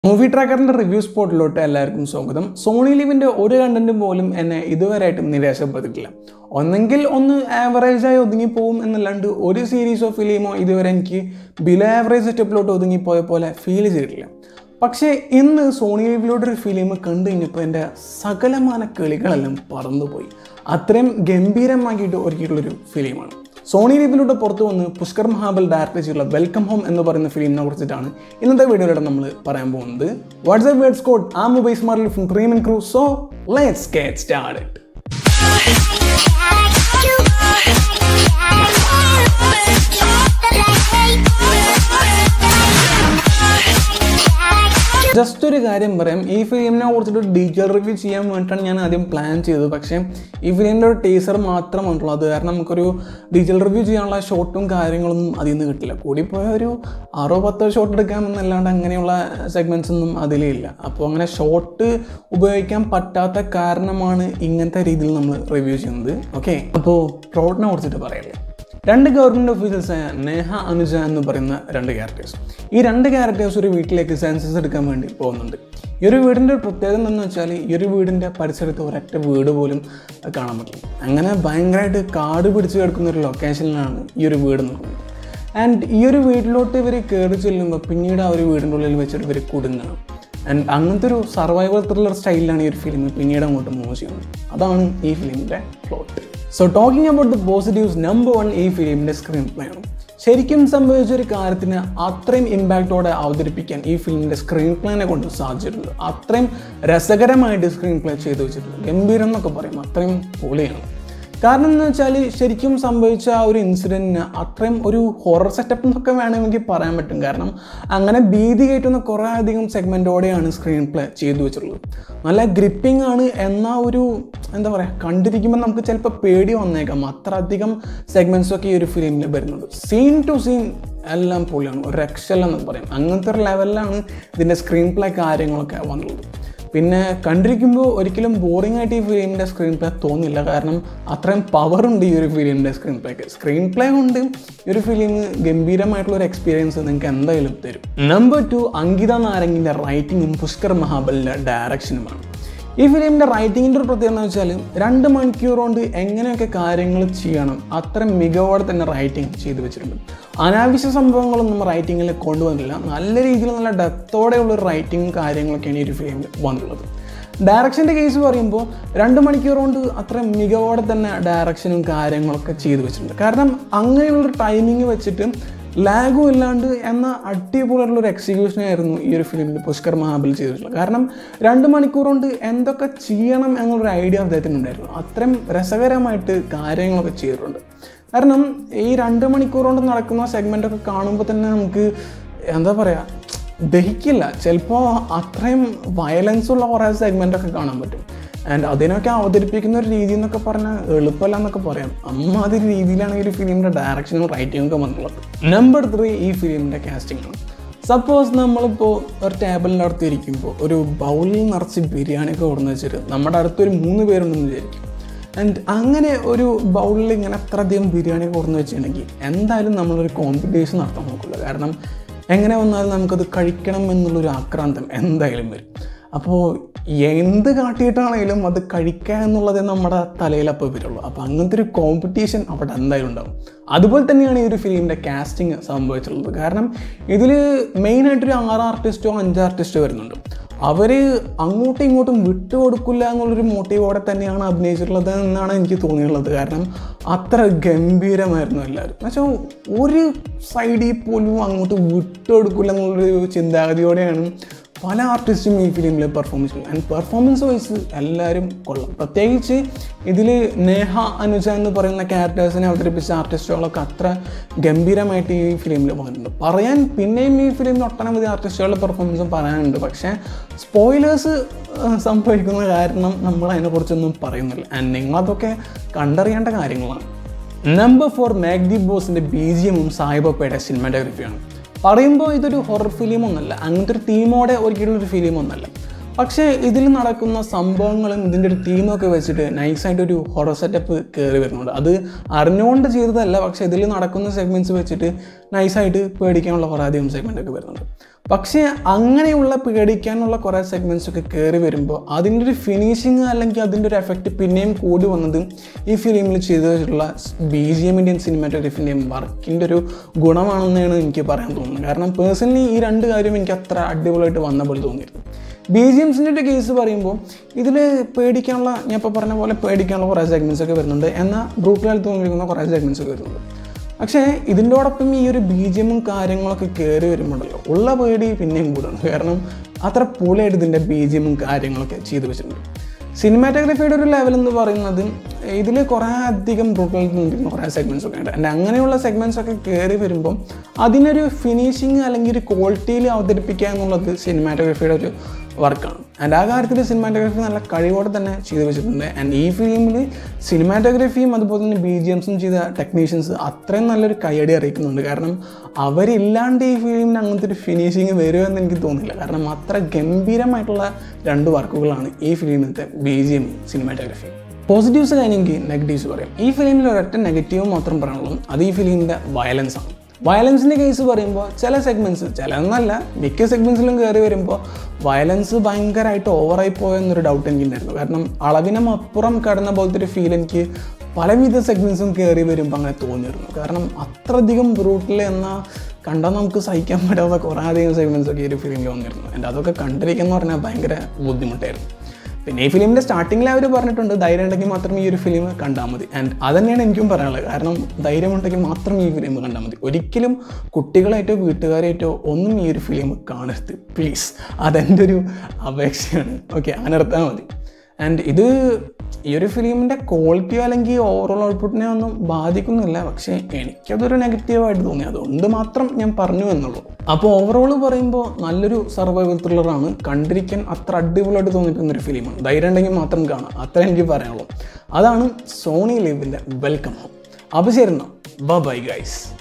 Movie Tracker review spot lotte ellarkum swagadam. Sony Liv inde oru content polum enne iduvaraittum nirashappettilla. Onnengil onnu average ആയി ഒതുങ്ങി പോകും എന്നല്ലാണ്ട് ഒരു series of ഫിലിമോ ഇതുവരെ എനിക്ക് ബിലോ ആവറേജ് സെറ്റപ്പിലോട്ട് ഒതുങ്ങി പോയ പോലെ ഫീൽ ചെയ്തിട്ടില്ല. പക്ഷേ ഇന്ന് സോണി ലിവിലൂടെ ഒരു ഫിലിം കണ്ടു കഴിഞ്ഞപ്പോൾ എൻ്റെ സകലമാന കളികളെല്ലാം പറന്നുപോയി. അത്രയും ഗംഭീരമാക്കിയിട്ട് ഒരുക്കിയിട്ടുള്ളൊരു ഫിലിമാണ്. സോണി ലിവിലൂടെ പുറത്തു വന്ന് പുഷ്കർ മഹാബൽ ഡയറക്ട് ചെയ്തിട്ടുള്ള വെൽക്കം ഹോം എന്ന് പറയുന്ന ഫിലിമിനെ കുറിച്ചിട്ടാണ് ഇന്നത്തെ വീഡിയോയിലൂടെ നമ്മൾ പറയാൻ പോകുന്നത്. What's up words code I'm Ubais from 3-Man Crew. So let's get started. Just ഒരു കാര്യം പറയാം, ഈ ഫിലിമിനെ കുറിച്ചിട്ട് ഡീറ്റെയിൽ റിവ്യൂ ചെയ്യാൻ വേണ്ടിയിട്ടാണ് ഞാൻ ആദ്യം പ്ലാൻ ചെയ്തത്. പക്ഷേ ഈ ഫിലിമിൻ്റെ ഒരു ടീസർ മാത്രം ഉണ്ടല്ലോ, അത് കാരണം നമുക്കൊരു ഡീറ്റെയിൽ റിവ്യൂ ചെയ്യാനുള്ള ഷോട്ടും കാര്യങ്ങളൊന്നും അതിൽ നിന്ന് കിട്ടില്ല. കൂടിപ്പോയ ഒരു 6-10 ഷോട്ട് എടുക്കാമെന്നല്ലാണ്ട് അങ്ങനെയുള്ള സെഗ്മെൻറ്റ്സ് ഒന്നും അതിലില്ല. അപ്പോൾ അങ്ങനെ ഷോട്ട് ഉപയോഗിക്കാൻ പറ്റാത്ത കാരണമാണ് ഇങ്ങനത്തെ രീതിയിൽ നമ്മൾ റിവ്യൂ ചെയ്യുന്നത്. ഓക്കെ, അപ്പോൾ പ്ലോട്ടിനെ കുറിച്ചിട്ട് പറയല്ലേ. രണ്ട് ഗവൺമെൻറ് ഓഫീസേഴ്സായ നേഹ അനുജ എന്ന് പറയുന്ന രണ്ട് ക്യാരക്ടേഴ്സ്. ഈ രണ്ട് ക്യാരക്ടേഴ്സ് ഒരു വീട്ടിലേക്ക് സെൻസസ് എടുക്കാൻ വേണ്ടി പോകുന്നുണ്ട്. ഈ ഒരു വീടിൻ്റെ ഒരു പ്രത്യേകത എന്താണെന്ന് വെച്ചാൽ ഈ ഒരു വീടിൻ്റെ പരിസരത്ത് ഒരൊറ്റ വീട് പോലും കാണാൻ പറ്റില്ല. അങ്ങനെ ഭയങ്കരമായിട്ട് കാട് പിടിച്ച് കിടക്കുന്ന ഒരു ലൊക്കേഷനിലാണ് ഈ ഒരു വീട് നിൽക്കുന്നത്. ആൻഡ് ഈ ഒരു വീട്ടിലോട്ട് ഇവർ കയറി ചെല്ലുമ്പോൾ പിന്നീട് ആ ഒരു വീടിൻ്റെ ഉള്ളിൽ വെച്ചിട്ട് ഇവർ കുടുങ്ങണം. ആൻഡ് അങ്ങനത്തെ ഒരു സർവൈവൽ ത്രില്ലർ സ്റ്റൈലിലാണ് ഈ ഒരു ഫിലിം പിന്നീട് അങ്ങോട്ട് മൂവ് ചെയ്യുന്നത്. അതാണ് ഈ ഫിലിമിൻ്റെ plot. So talking about the positives, number 1 ഈ ഫിലിമിൻ്റെ സ്ക്രീൻ പ്ലേ ആണ്. ശരിക്കും സംഭവിച്ച ഒരു കാര്യത്തിന് അത്രയും ഇമ്പാക്റ്റോടെ അവതരിപ്പിക്കാൻ ഈ ഫിലിമിൻ്റെ സ്ക്രീൻ പ്ലേനെ കൊണ്ട് സാധിച്ചിട്ടുണ്ട്. അത്രയും രസകരമായിട്ട് സ്ക്രീൻ പ്ലേ ചെയ്ത് വെച്ചിട്ടുണ്ട്. ഗംഭീരം എന്നൊക്കെ പറയും, അത്രയും പൊളിയാണ്. കാരണം എന്ന് വെച്ചാൽ ശരിക്കും സംഭവിച്ച ആ ഒരു ഇൻസിഡൻറ്റിന് അത്രയും ഒരു ഹൊറർ സെറ്റപ്പ് എന്നൊക്കെ വേണമെങ്കിൽ പറയാൻ പറ്റും. കാരണം അങ്ങനെ ഭീതി കയറ്റുന്ന കുറേ അധികം സെഗ്മെൻറ്റോടെയാണ് സ്ക്രീൻ പ്ലേ ചെയ്തു വെച്ചിട്ടുള്ളത്. നല്ല ഗ്രിപ്പിംഗ് ആണ്. എന്നാൽ ഒരു എന്താ പറയുക, കണ്ടിരിക്കുമ്പോൾ നമുക്ക് ചിലപ്പോൾ പേടി വന്നേക്കാം. അത്ര അധികം സെഗ്മെൻറ്റ്സൊക്കെ ഈ ഒരു ഫിലിമിൽ വരുന്നുണ്ട്. സീൻ ടു സീൻ എല്ലാം പൊളിയാണ്, ഒരു രക്ഷല്ലെന്ന് പറയും. അങ്ങനത്തെ ഒരു ലെവലിലാണ് ഇതിൻ്റെ സ്ക്രീൻ പ്ലേ കാര്യങ്ങളൊക്കെ വന്നുള്ളത്. പിന്നെ കണ്ടിരിക്കുമ്പോൾ ഒരിക്കലും ബോറിംഗ് ആയിട്ട് ഈ ഫിലിമിൻ്റെ സ്ക്രീൻ പ്ലേ തോന്നില്ല. കാരണം അത്രയും പവറുണ്ട് ഈ ഒരു ഫിലിമിൻ്റെ സ്ക്രീൻ പ്ലേക്ക്. സ്ക്രീൻ പ്ലേ കൊണ്ട് ഈ ഒരു ഫിലിം ഗംഭീരമായിട്ടുള്ളൊരു എക്സ്പീരിയൻസ് നിങ്ങൾക്ക് എന്തായാലും തരും. നമ്പർ 2 അങ്കിത നാരങ്ങിൻ്റെ റൈറ്റിങ്ങും പുഷ്കർ മഹാബലിൻ്റെ ഡയറക്ഷനുമാണ്. ഈ ഫിലിമിൻ്റെ റൈറ്റിങ്ങിൻ്റെ ഒരു പ്രത്യേകത എന്ന് വെച്ചാൽ 2 മണിക്കൂർ കൊണ്ട് എങ്ങനെയൊക്കെ കാര്യങ്ങൾ ചെയ്യണം അത്രയും മികവോടെ തന്നെ റൈറ്റിംഗ് ചെയ്ത് വെച്ചിട്ടുണ്ട്. അനാവശ്യ സംഭവങ്ങളൊന്നും റൈറ്റിങ്ങിൽ കൊണ്ടുവന്നില്ല. നല്ല രീതിയിൽ നല്ല ഡെപ്തോടെയുള്ളൊരു റൈറ്റിങ്ങും കാര്യങ്ങളൊക്കെയാണ് ഈ ഒരു ഫിലിമിൽ വന്നിട്ടുള്ളത്. ഡയറക്ഷൻ്റെ കേസ് പറയുമ്പോൾ 2 മണിക്കൂർ കൊണ്ട് അത്ര മികവോടെ തന്നെ ഡയറക്ഷനും കാര്യങ്ങളൊക്കെ ചെയ്തു വെച്ചിട്ടുണ്ട്. കാരണം അങ്ങനെയുള്ളൊരു ടൈമിങ് വെച്ചിട്ട് ലാഗും ഇല്ലാണ്ട് എന്ന അടിപൊളിയായിട്ടുള്ളൊരു എക്സിക്യൂഷനായിരുന്നു ഈ ഒരു ഫിലിമിൽ പുഷ്കർ മഹാബൽ ചെയ്തിട്ടുള്ളത്. കാരണം 2 മണിക്കൂർ കൊണ്ട് എന്തൊക്കെ ചെയ്യണം എന്നുള്ളൊരു ഐഡിയ അദ്ദേഹത്തിനുണ്ടായിരുന്നു. അത്രയും രസകരമായിട്ട് കാര്യങ്ങളൊക്കെ ചെയ്തിട്ടുണ്ട്. കാരണം ഈ 2 മണിക്കൂർ കൊണ്ട് നടക്കുന്ന സെഗ്മെൻറ്റൊക്കെ കാണുമ്പോൾ തന്നെ നമുക്ക് എന്താ പറയുക, ദഹിക്കില്ല. ചിലപ്പോൾ അത്രയും വയലൻസുള്ള കുറേ സെഗ്മെൻറ്റൊക്കെ കാണാൻ പറ്റും. ആൻഡ് അതിനൊക്കെ അവതരിപ്പിക്കുന്ന ഒരു രീതി എന്നൊക്കെ പറഞ്ഞാൽ എളുപ്പമല്ല എന്നൊക്കെ പറയാം. അമ്മാതിരി രീതിയിലാണ് ഈ ഒരു ഫിലിമിൻ്റെ ഡയറക്ഷനും റൈറ്റിങ്ങും ഒക്കെ വന്നുള്ളത്. നമ്പർ 3 ഈ ഫിലിമിൻ്റെ കാസ്റ്റിംഗ് ആണ്. സപ്പോസ് നമ്മളിപ്പോൾ ഒരു ടേബിളിൻ്റെ അടുത്ത് ഇരിക്കുമ്പോൾ ഒരു ബൗളിൽ നിറച്ച് ബിരിയാണിയൊക്കെ കൊടുന്ന് വെച്ചിട്ട് നമ്മുടെ അടുത്തൊരു 3 പേരുണ്ടെന്ന് വിചാരിക്കും. ആൻഡ് അങ്ങനെ ഒരു ബൗളിൽ ഇങ്ങനെ അത്രയധികം ബിരിയാണി കൊടുന്ന് വെച്ചിട്ടുണ്ടെങ്കിൽ എന്തായാലും നമ്മളൊരു കോമ്പറ്റീഷൻ നടത്താൻ നോക്കില്ല. കാരണം എങ്ങനെ വന്നാലും നമുക്കത് കഴിക്കണം എന്നുള്ളൊരു ആക്രാന്തം എന്തായാലും വരും. അപ്പോൾ എന്ത് കാട്ടിയിട്ടാണെങ്കിലും അത് കഴിക്കുക എന്നുള്ളത് നമ്മുടെ തലയിലപ്പോൾ വരുള്ളൂ. അപ്പോൾ അങ്ങനത്തെ ഒരു കോമ്പറ്റീഷൻ അവിടെ എന്തായാലും ഉണ്ടാവും. അതുപോലെ തന്നെയാണ് ഈ ഒരു ഫിലിമിൻ്റെ കാസ്റ്റിംഗ് സംഭവിച്ചിട്ടുള്ളത്. കാരണം ഇതിൽ മെയിനായിട്ടൊരു 6 ആർട്ടിസ്റ്റോ 5 ആർട്ടിസ്റ്റോ വരുന്നുണ്ട്. അവർ അങ്ങോട്ടും ഇങ്ങോട്ടും വിട്ടുകൊടുക്കില്ല എന്നുള്ളൊരു മോട്ടീവോടെ തന്നെയാണ് അഭിനയിച്ചിട്ടുള്ളത് എന്നാണ് എനിക്ക് തോന്നിയിട്ടുള്ളത്. കാരണം അത്ര ഗംഭീരമായിരുന്നു എല്ലാവരും. എന്നുവെച്ചാൽ ഒരു സൈഡിൽ പോലും അങ്ങോട്ട് വിട്ടുകൊടുക്കില്ല എന്നുള്ളൊരു ചിന്താഗതിയോടെയാണ് പല ആർട്ടിസ്റ്റും ഈ ഫിലിമിൽ പെർഫോം ചെയ്തു. ആൻഡ് പെർഫോമൻസ് വൈസ് എല്ലാവരും കൊള്ളാം. പ്രത്യേകിച്ച് ഇതിൽ നേഹ അനുജ എന്ന് പറയുന്ന ക്യാരക്ടേഴ്സിനെ അവതരിപ്പിച്ച ആർട്ടിസ്റ്റുകളൊക്കെ അത്ര ഗംഭീരമായിട്ട് ഈ ഫിലിമിൽ വന്നിട്ടുണ്ട്. പറയാൻ പിന്നെയും ഈ ഫിലിമിൽ ഒട്ടനവധി ആർട്ടിസ്റ്റുകളുടെ പെർഫോമൻസും പറയാനുണ്ട്. പക്ഷേ സ്പോയിലേഴ്സ് സംഭവിക്കുന്ന കാരണം നമ്മൾ അതിനെക്കുറിച്ചൊന്നും പറയുന്നില്ല. ആൻഡ് നിങ്ങളതൊക്കെ കണ്ടറിയേണ്ട കാര്യങ്ങളാണ്. നമ്പർ 4 മാഗ്ദി ബോസിൻ്റെ BGMഉം സായിബപ്പയുടെ സിനിമാറ്റോഗ്രഫിയാണ്. പറയുമ്പോൾ ഇതൊരു ഹൊറർ ഫിലിമൊന്നുമല്ല, അങ്ങനത്തെ ഒരു തീമോടെ ഒരുക്കിയിട്ടുള്ളൊരു ഫിലിമൊന്നുമല്ല. പക്ഷേ ഇതിൽ നടക്കുന്ന സംഭവങ്ങളും ഇതിൻ്റെ ഒരു തീമൊക്കെ വെച്ചിട്ട് നൈസായിട്ടൊരു ഹൊറർ സെറ്റപ്പ് കയറി വരുന്നുണ്ട്. അത് അറിഞ്ഞുകൊണ്ട് ചെയ്തതല്ല, പക്ഷേ ഇതിൽ നടക്കുന്ന സെഗ്മെൻറ്റ്സ് വെച്ചിട്ട് നൈസായിട്ട് പേടിക്കാനുള്ള കുറേ അധികം സെഗ്മെൻറ്റൊക്കെ വരുന്നുണ്ട്. പക്ഷേ അങ്ങനെയുള്ള പേടിക്കാനുള്ള കുറേ സെഗ്മെൻറ്റ്സൊക്കെ കയറി വരുമ്പോൾ അതിൻ്റെ ഒരു ഫിനിഷിങ് അല്ലെങ്കിൽ അതിൻ്റെ ഒരു എഫക്റ്റ് പിന്നെയും കൂടി വന്നത് ഈ ഫിലിമിൽ ചെയ്തിട്ടുള്ള BGMൻ്റെയും സിനിമാറ്റോഗ്രഫിൻ്റെയും വർക്കിൻ്റെ ഒരു ഗുണമാണെന്നാണ് എനിക്ക് പറയാൻ തോന്നുന്നത്. കാരണം പേഴ്സണലി ഈ രണ്ട് കാര്യം എനിക്ക് അത്ര അടിപൊളിയായിട്ട് വന്ന പോലെ തോന്നിയിരുന്നു. BGMസിൻ്റെ ഒരു കേസ് പറയുമ്പോൾ ഇതിൽ പേടിക്കാനുള്ള, ഞാൻ ഇപ്പോൾ പറഞ്ഞ പോലെ പേടിക്കാനുള്ള കുറേ സെഗ്മെൻറ്റ്സൊക്കെ വരുന്നുണ്ട്, എന്നാൽ ബ്രൂട്ടലായിട്ട് തോന്നിയിരിക്കുന്ന കുറേ സെഗ്മെൻറ്റ്സൊക്കെ വരുന്നുണ്ട്. പക്ഷേ ഇതിൻ്റോടൊപ്പം ഈ ഒരു BGMും കാര്യങ്ങളൊക്കെ കയറി വരുമ്പോഴല്ലോ ഉള്ള പേടി പിന്നെയും കൂടുന്നു. കാരണം അത്ര പൊളിയായിട്ട് ഇതിൻ്റെ BGMും കാര്യങ്ങളൊക്കെ ചെയ്തു വെച്ചിട്ടുണ്ട്. സിനിമാറ്റോഗ്രഫിയുടെ ഒരു ലെവൽ എന്ന് പറയുന്നത് ഇതിൽ കുറേ അധികം ബ്രൂട്ടലായിട്ട് തോന്നിയിരിക്കുന്ന കുറേ സെഗ്മെൻറ്റ്സൊക്കെ ഉണ്ട്. ആൻഡ് അങ്ങനെയുള്ള സെഗ്മെൻറ്റ്സൊക്കെ കയറി വരുമ്പം അതിനൊരു ഫിനിഷിങ് അല്ലെങ്കിൽ ഒരു ക്വാളിറ്റിയിൽ അവതരിപ്പിക്കുക എന്നുള്ളത് സിനിമാറ്റോഗ്രഫിയുടെ ഒരു വർക്കാണ്. ആൻഡ് ആ കാര്യത്തിൽ സിനിമാറ്റോഗ്രഫി നല്ല കഴിവോടെ തന്നെ ചെയ്തു വെച്ചിട്ടുണ്ട്. ആൻഡ് ഈ ഫിലിമിൽ സിനിമാറ്റോഗ്രഫിയും അതുപോലെ തന്നെ BGMസും ചെയ്ത ടെക്നീഷ്യൻസ് അത്രയും നല്ലൊരു കയ്യടി അറിയിക്കുന്നുണ്ട്. കാരണം അവരില്ലാണ്ട് ഈ ഫിലിമിന് അങ്ങനത്തെ ഒരു ഫിനിഷിങ് വരുമെന്ന് എനിക്ക് തോന്നുന്നില്ല. കാരണം അത്ര ഗംഭീരമായിട്ടുള്ള രണ്ട് വർക്കുകളാണ് ഈ ഫിലിമിലത്തെ BGM സിനിമാറ്റോഗ്രഫി. പോസിറ്റീവ്സ് കഴിഞ്ഞെങ്കിൽ നെഗറ്റീവ്സ് പറയാം. ഈ ഫിലിമിൽ ഒരൊറ്റ നെഗറ്റീവ് മാത്രം പറയാനുള്ളൂ, അത് ഈ ഫിലിമിൻ്റെ വയലൻസ് ആണ്. വയലൻസിൻ്റെ കേസ് പറയുമ്പോൾ ചില സെഗ്മെൻറ്റ്സ്, ചിലതെന്നല്ല മിക്ക സെഗ്മെൻറ്റ്സിലും കയറി വരുമ്പോൾ വയലൻസ് ഭയങ്കരമായിട്ട് ഓവറായി പോയെന്നൊരു ഡൗട്ട് എനിക്കുണ്ടായിരുന്നു. കാരണം അളവിനും അപ്പുറം കടന്ന പോലത്തെ ഒരു ഫീൽ എനിക്ക് പലവിധ സെഗ്മെൻറ്റ്സും കയറി വരുമ്പോൾ അങ്ങനെ തോന്നിയിരുന്നു. കാരണം അത്രയധികം ബ്രൂട്ടൽ എന്നാൽ കണ്ടാൽ നമുക്ക് സഹിക്കാൻ പറ്റാത്ത കുറേ അധികം സെഗ്മെൻറ്റ്സൊക്കെ ഈ ഒരു ഫിലിമിൽ വന്നിരുന്നു. എൻ്റെ അതൊക്കെ കണ്ടിരിക്കുക എന്ന് പറഞ്ഞാൽ ഭയങ്കര ബുദ്ധിമുട്ടായിരുന്നു. പിന്നെ ഈ ഫിലിമിൻ്റെ സ്റ്റാർട്ടിങ്ങിൽ അവർ പറഞ്ഞിട്ടുണ്ട് ധൈര്യം ഉണ്ടെങ്കിൽ മാത്രം ഈ ഒരു ഫിലിം കണ്ടാൽ മതി. ആൻഡ് അതന്നെയാണ് എനിക്കും പറയാനുള്ളത്. കാരണം ധൈര്യമുണ്ടെങ്കിൽ മാത്രം ഈ ഫിലിം കണ്ടാൽ മതി. ഒരിക്കലും കുട്ടികളായിട്ടോ വീട്ടുകാരായിട്ടോ ഒന്നും ഈ ഒരു ഫിലിം കാണരുത് പ്ലീസ്. അതെൻ്റെ ഒരു അപേക്ഷയാണ്. ഓക്കെ, അങ്ങനെ എടുത്താൽ മതി. ആൻഡ് ഇത് ഈ ഒരു ഫിലിമിൻ്റെ ക്വാളിറ്റിയോ അല്ലെങ്കിൽ ഓവറോൾ ഔട്ട്പുട്ടിനെ ഒന്നും ബാധിക്കുന്നില്ല. പക്ഷേ എനിക്കതൊരു നെഗറ്റീവായിട്ട് തോന്നി, അതുകൊണ്ട് മാത്രം ഞാൻ പറഞ്ഞു എന്നുള്ളൂ. അപ്പോൾ ഓവറോൾ പറയുമ്പോൾ നല്ലൊരു സർവൈവൽ ത്രില്ലറാണ്. കണ്ടിരിക്കാൻ അത്ര അടിപൊളിയായിട്ട് തോന്നിയിട്ടുന്നൊരു ഫിലിമാണ്. ധൈര്യം ഉണ്ടെങ്കിൽ മാത്രം കാണാം, അത്ര എനിക്ക് പറയാനുള്ളൂ. അതാണ് സോണി ലിവിൻ്റെ വെൽക്കം ഹോം. അപ്പോൾ ശരി, ബൈ ഗൈസ്.